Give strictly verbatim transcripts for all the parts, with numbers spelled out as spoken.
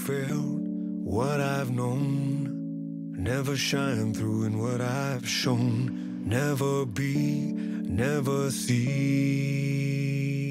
felt, what I've known, never shine through in what I've shown, never be, never see.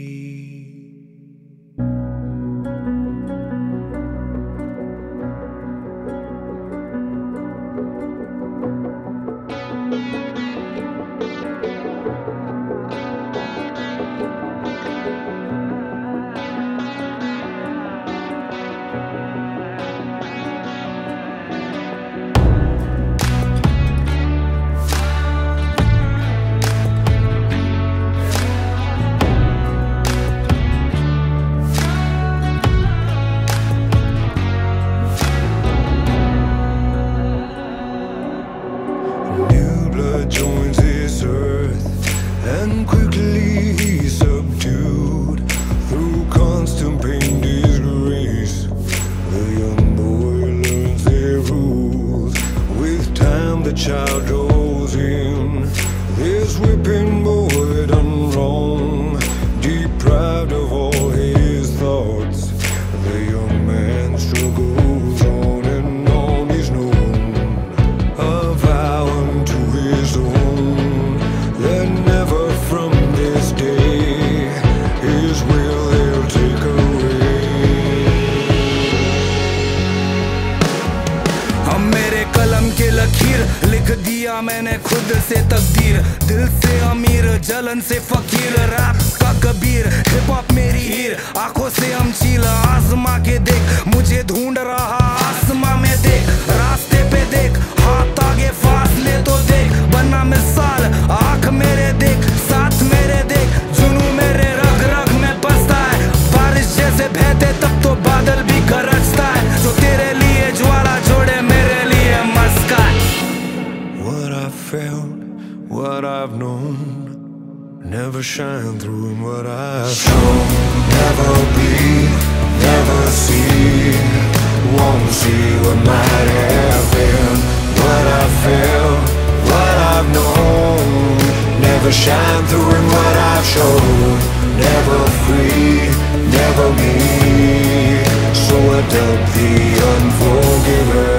Joins this earth, and quickly he's subdued through constant pain, disgrace. The young boy learns their rules. With time the child grows in this whipping boy done wrong, deprived of all his thoughts. The young man struggles on and on. He's known a vow unto his own, that never from this day his will they'll take away. हम मेरे कलम के लकीर लिख दिया मैंने खुद से तकदीर, दिल से अमीर जलन से फकीर, रैप का कबीर, हिप हॉप मेरी हीर, आंखों से हम चील आजमा के देख, मुझे ढूंढ रहा आसमां में देख, रास्ते पे देख, हाथ आगे फासले तो देख, बना मिसाल आंख मेरे देख, साथ मेरे देख, जुनू मेरे रग रग में बसता है, बारिश जैसे बहते तब तो बादल भी गरजता है, जो तेरे लिए ज्वाला जोड़े मेरे लिए मस्का है। What I felt, what I've known, never shine through in what I've shown, never be, never see, won't see what might have been. What I felt, what I've known, never shine through in what I've shown, never free, never me. So I dub the unforgiven.